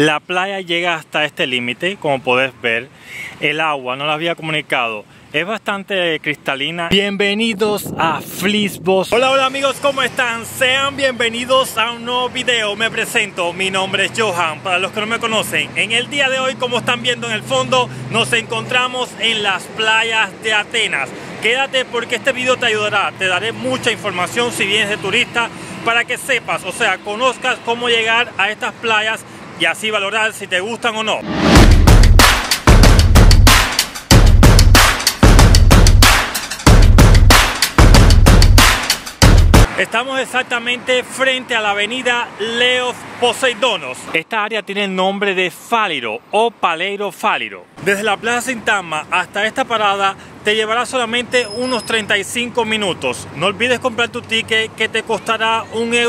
La playa llega hasta este límite, como puedes ver. El agua, no la había comunicado, es bastante cristalina. Bienvenidos a Flisbos. Hola amigos, ¿cómo están? Sean bienvenidos a un nuevo video. Me presento, mi nombre es Johan, para los que no me conocen. En el día de hoy, como están viendo en el fondo, nos encontramos en las playas de Atenas. Quédate porque este video te ayudará, te daré mucha información si vienes de turista, para que sepas, o sea, conozcas cómo llegar a estas playas y así valorar si te gustan o no. Estamos exactamente frente a la avenida Leos Poseidonos. Esta área tiene el nombre de Fáliro o Paleiro Fáliro. Desde la Plaza Sintagma hasta esta parada te llevará solamente unos 35 minutos. No olvides comprar tu ticket, que te costará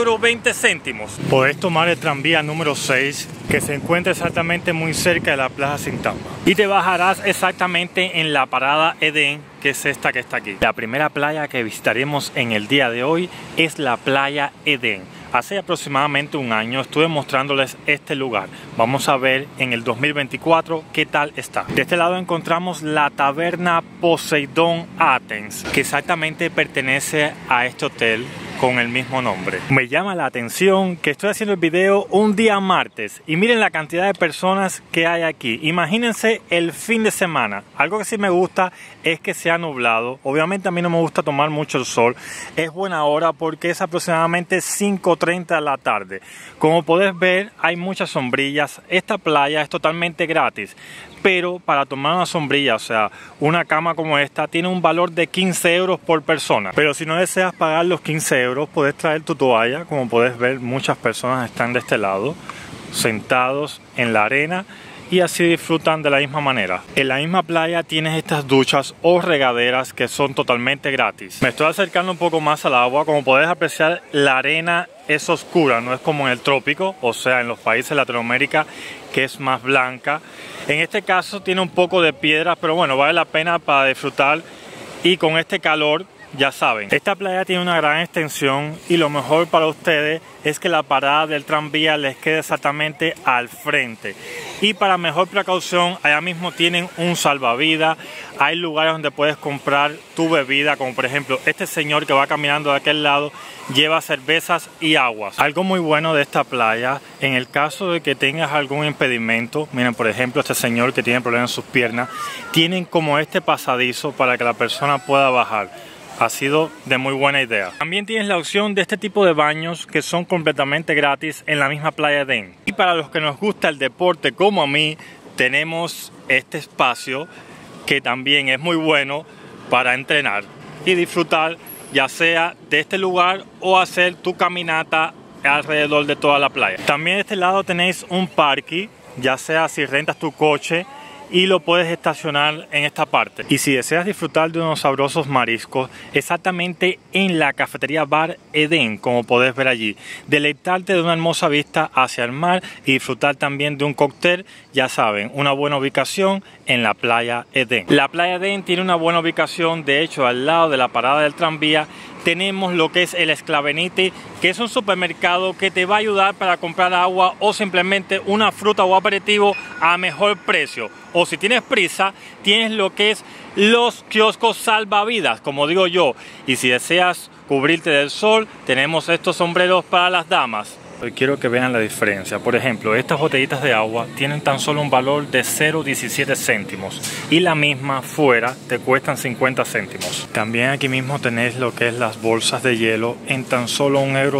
€1.20. Podés tomar el tranvía número 6, que se encuentra exactamente muy cerca de la Plaza Sintagma. Y te bajarás exactamente en la parada Edén, que es esta que está aquí. La primera playa que visitaremos en el día de hoy es la playa Edén. Hace aproximadamente un año estuve mostrándoles este lugar. Vamos a ver en el 2024 qué tal está. De este lado encontramos la taberna Poseidón Athens, que exactamente pertenece a este hotel con el mismo nombre. Me llama la atención que estoy haciendo el video un día martes y miren la cantidad de personas que hay aquí. Imagínense el fin de semana. Algo que sí me gusta es que sea nublado. Obviamente a mí no me gusta tomar mucho el sol. Es buena hora porque es aproximadamente 5:30 de la tarde. Como puedes ver, hay muchas sombrillas. Esta playa es totalmente gratis, pero para tomar una sombrilla, o sea, una cama como esta, tiene un valor de 15 euros por persona. Pero si no deseas pagar los 15 euros, puedes traer tu toalla. Como puedes ver, muchas personas están de este lado, sentados en la arena, y así disfrutan de la misma manera. En la misma playa tienes estas duchas o regaderas que son totalmente gratis. Me estoy acercando un poco más al agua. Como puedes apreciar, la arena es oscura, no es como en el trópico, o sea, en los países de Latinoamérica, que es más blanca. En este caso tiene un poco de piedras, pero bueno, vale la pena para disfrutar. Y con este calor, ya saben, esta playa tiene una gran extensión y lo mejor para ustedes es que la parada del tranvía les quede exactamente al frente. Y para mejor precaución, allá mismo tienen un salvavidas. Hay lugares donde puedes comprar tu bebida, como por ejemplo este señor que va caminando de aquel lado lleva cervezas y aguas. Algo muy bueno de esta playa, en el caso de que tengas algún impedimento, miren por ejemplo este señor que tiene problemas en sus piernas, tienen como este pasadizo para que la persona pueda bajar. Ha sido de muy buena idea. También tienes la opción de este tipo de baños que son completamente gratis en la misma playa Edén. Y para los que nos gusta el deporte como a mí, tenemos este espacio que también es muy bueno para entrenar y disfrutar, ya sea de este lugar o hacer tu caminata alrededor de toda la playa. También de este lado tenéis un parque, ya sea si rentas tu coche, y lo puedes estacionar en esta parte. Y si deseas disfrutar de unos sabrosos mariscos, exactamente en la cafetería Bar Edén, como puedes ver allí, deleitarte de una hermosa vista hacia el mar y disfrutar también de un cóctel, ya saben, una buena ubicación en la playa Edén. La playa Edén tiene una buena ubicación, de hecho al lado de la parada del tranvía tenemos lo que es el Esclaveniti, que es un supermercado que te va a ayudar para comprar agua o simplemente una fruta o aperitivo a mejor precio. O si tienes prisa, tienes lo que es los kioscos salvavidas, como digo yo. Y si deseas cubrirte del sol, tenemos estos sombreros para las damas. Hoy quiero que vean la diferencia. Por ejemplo, estas botellitas de agua tienen tan solo un valor de 0,17 céntimos y la misma fuera te cuestan 50 céntimos. También aquí mismo tenéis lo que es las bolsas de hielo en tan solo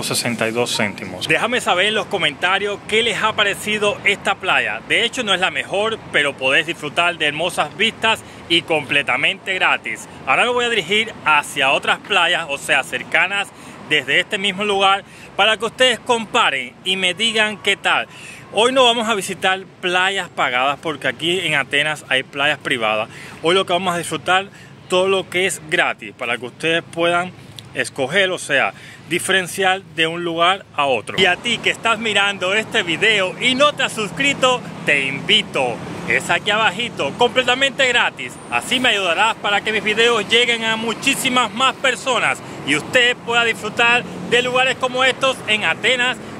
€1,62. Déjame saber en los comentarios qué les ha parecido esta playa. De hecho no es la mejor, pero podés disfrutar de hermosas vistas y completamente gratis. Ahora me voy a dirigir hacia otras playas, o sea, cercanas desde este mismo lugar, para que ustedes comparen y me digan qué tal. Hoy no vamos a visitar playas pagadas porque aquí en Atenas hay playas privadas. Hoy lo que vamos a disfrutar todo lo que es gratis, para que ustedes puedan escoger, o sea, diferenciar de un lugar a otro. Y a ti que estás mirando este video y no te has suscrito, te invito. Es aquí abajito, completamente gratis. Así me ayudarás para que mis videos lleguen a muchísimas más personas y usted pueda disfrutar de lugares como estos en Atenas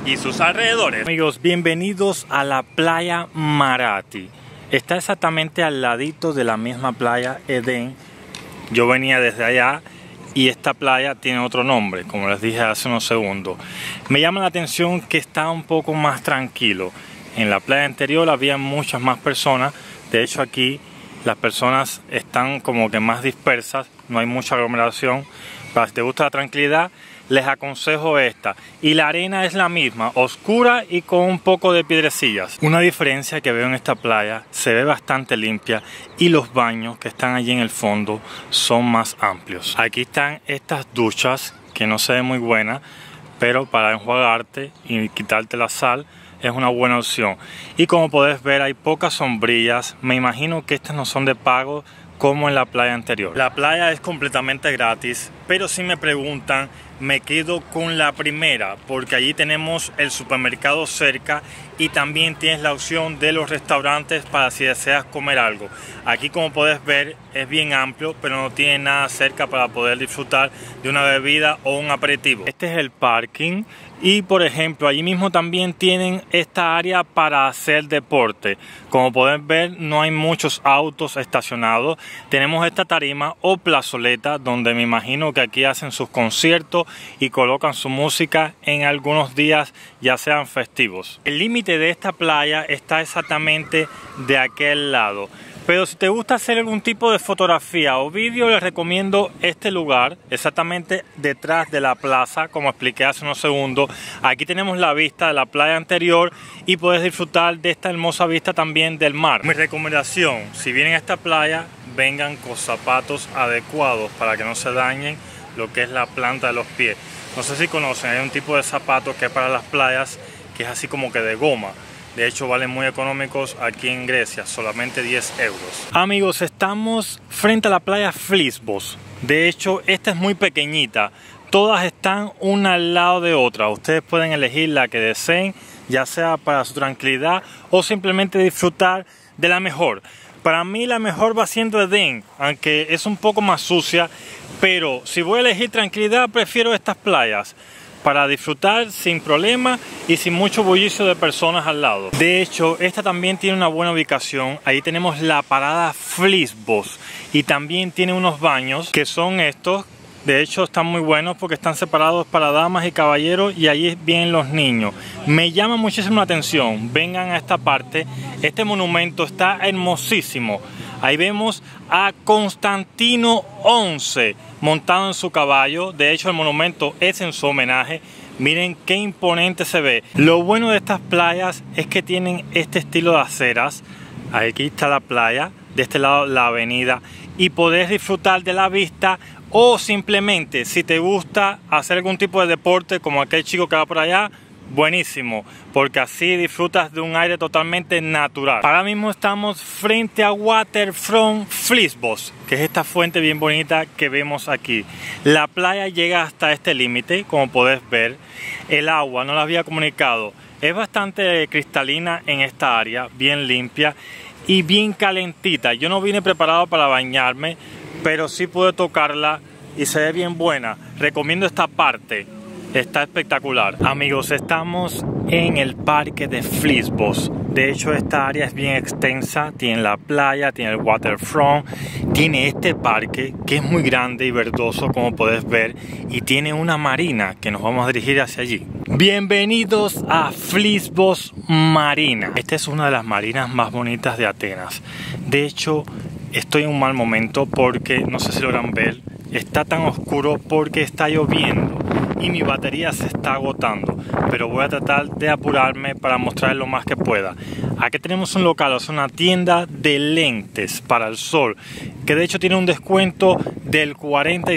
y sus alrededores. Amigos, bienvenidos a la playa Marati. Está exactamente al ladito de la misma playa Edén. Yo venía desde allá y esta playa tiene otro nombre, como les dije hace unos segundos. Me llama la atención que está un poco más tranquilo. En la playa anterior había muchas más personas. De hecho, aquí las personas están como que más dispersas, no hay mucha aglomeración. Para si te gusta la tranquilidad, les aconsejo esta. Y la arena es la misma, oscura y con un poco de piedrecillas. Una diferencia que veo en esta playa, se ve bastante limpia y los baños que están allí en el fondo son más amplios. Aquí están estas duchas que no se ven muy buenas, pero para enjuagarte y quitarte la sal es una buena opción. Y como podés ver, hay pocas sombrillas. Me imagino que estas no son de pago como en la playa anterior. La playa es completamente gratis, pero si me preguntan, me quedo con la primera, porque allí tenemos el supermercado cerca y también tienes la opción de los restaurantes para si deseas comer algo. Aquí, como puedes ver, es bien amplio, pero no tiene nada cerca para poder disfrutar de una bebida o un aperitivo. Este es el parking. Y por ejemplo, allí mismo también tienen esta área para hacer deporte. Como pueden ver, no hay muchos autos estacionados. Tenemos esta tarima o plazoleta donde me imagino que aquí hacen sus conciertos y colocan su música en algunos días, ya sean festivos. El límite de esta playa está exactamente de aquel lado. Pero si te gusta hacer algún tipo de fotografía o vídeo, les recomiendo este lugar, exactamente detrás de la plaza, como expliqué hace unos segundos. Aquí tenemos la vista de la playa anterior y puedes disfrutar de esta hermosa vista también del mar. Mi recomendación, si vienen a esta playa, vengan con zapatos adecuados para que no se dañen lo que es la planta de los pies. No sé si conocen, hay un tipo de zapato que es para las playas, que es así como que de goma. De hecho, valen muy económicos aquí en Grecia, solamente 10 euros. Amigos, estamos frente a la playa Flisbos. De hecho, esta es muy pequeñita. Todas están una al lado de otra. Ustedes pueden elegir la que deseen, ya sea para su tranquilidad o simplemente disfrutar de la mejor. Para mí la mejor va siendo Edén, aunque es un poco más sucia. Pero si voy a elegir tranquilidad, prefiero estas playas, para disfrutar sin problema y sin mucho bullicio de personas al lado. De hecho, esta también tiene una buena ubicación. Ahí tenemos la parada Flisbos y también tiene unos baños que son estos. De hecho, están muy buenos porque están separados para damas y caballeros y allí vienen los niños. Me llama muchísimo la atención. Vengan a esta parte. Este monumento está hermosísimo. Ahí vemos a Constantino XI montado en su caballo. De hecho, el monumento es en su homenaje. Miren qué imponente se ve. Lo bueno de estas playas es que tienen este estilo de aceras. Aquí está la playa, de este lado la avenida, y podés disfrutar de la vista. O simplemente, si te gusta hacer algún tipo de deporte como aquel chico que va por allá, buenísimo, porque así disfrutas de un aire totalmente natural. Ahora mismo estamos frente a Waterfront Flisbos, que es esta fuente bien bonita que vemos aquí. La playa llega hasta este límite, como podés ver. El agua, no la había comunicado, es bastante cristalina en esta área, bien limpia y bien calentita. Yo no vine preparado para bañarme, pero sí pude tocarla y se ve bien buena. Recomiendo esta parte. Está espectacular. Amigos, estamos en el parque de Flisbos. De hecho, esta área es bien extensa. Tiene la playa, tiene el waterfront, tiene este parque que es muy grande y verdoso, como puedes ver, y tiene una marina que nos vamos a dirigir hacia allí. Bienvenidos a Flisbos Marina. Esta es una de las marinas más bonitas de Atenas. De hecho, estoy en un mal momento porque, no sé si logran ver, está tan oscuro porque está lloviendo y mi batería se está agotando, pero voy a tratar de apurarme para mostrar lo más que pueda. Aquí tenemos un local, es una tienda de lentes para el sol, que de hecho tiene un descuento del 40 y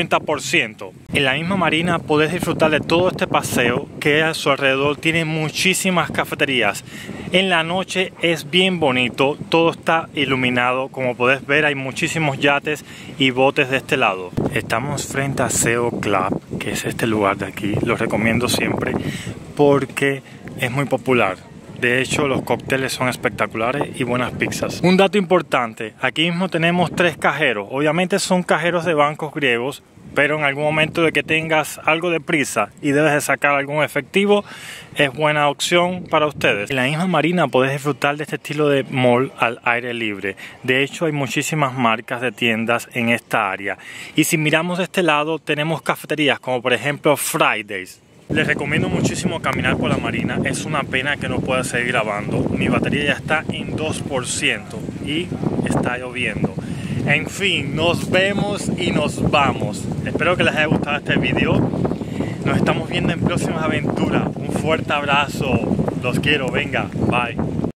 50%. En la misma marina podés disfrutar de todo este paseo, que a su alrededor tiene muchísimas cafeterías. En la noche es bien bonito, todo está iluminado. Como podés ver, hay muchísimos yates y botes de este lado. Estamos frente a SEO Club, que es este lugar de aquí. Lo recomiendo siempre porque es muy popular. De hecho, los cócteles son espectaculares y buenas pizzas. Un dato importante, aquí mismo tenemos 3 cajeros. Obviamente son cajeros de bancos griegos, pero en algún momento de que tengas algo de prisa y debes de sacar algún efectivo, es buena opción para ustedes. En la misma marina puedes disfrutar de este estilo de mall al aire libre. De hecho, hay muchísimas marcas de tiendas en esta área. Y si miramos de este lado, tenemos cafeterías como por ejemplo Fridays. Les recomiendo muchísimo caminar por la marina. Es una pena que no pueda seguir grabando. Mi batería ya está en 2% y está lloviendo. En fin, nos vemos y nos vamos. Espero que les haya gustado este video. Nos estamos viendo en próximas aventuras. Un fuerte abrazo. Los quiero. Venga. Bye.